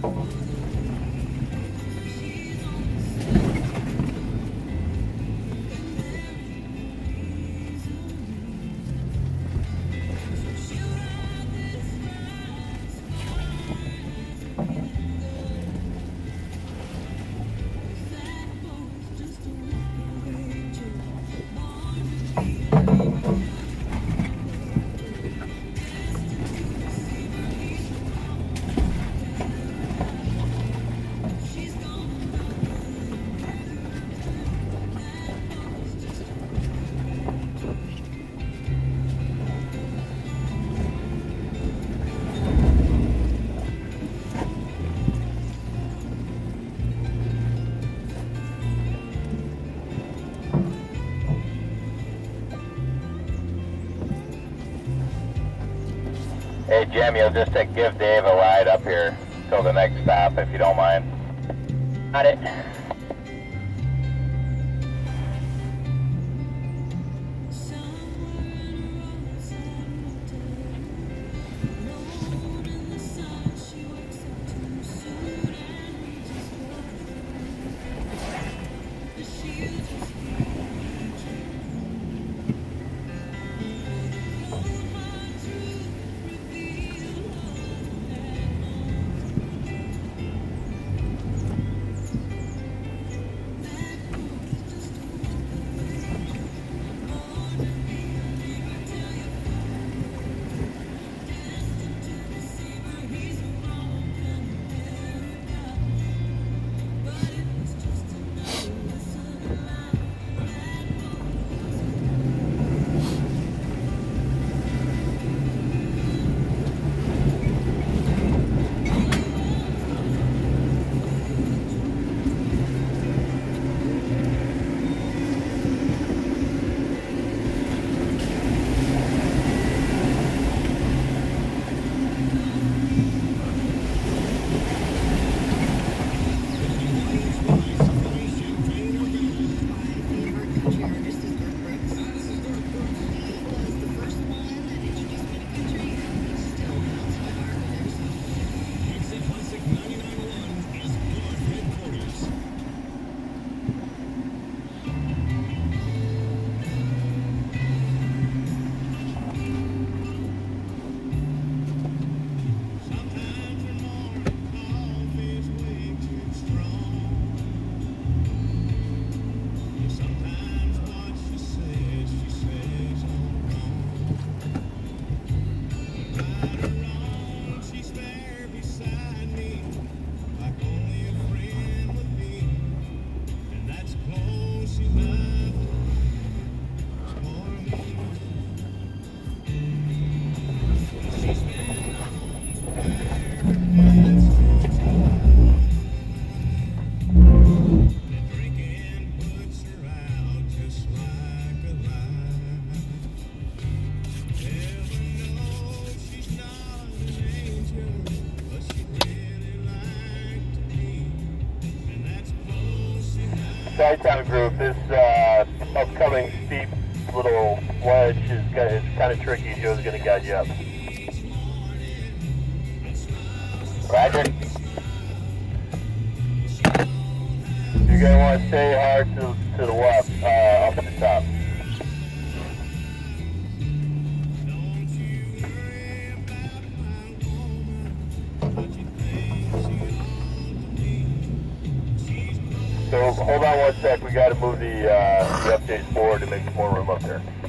Hey Jim, you'll just give Dave a ride up here till the next stop if you don't mind. Got it. Side-town group, this upcoming steep little ledge is kind of tricky. Joe's going to guide you up. Roger. You're going to want to stay hard to the left, up at the top. So hold on one sec, we got to move the updates forward to make more room up there.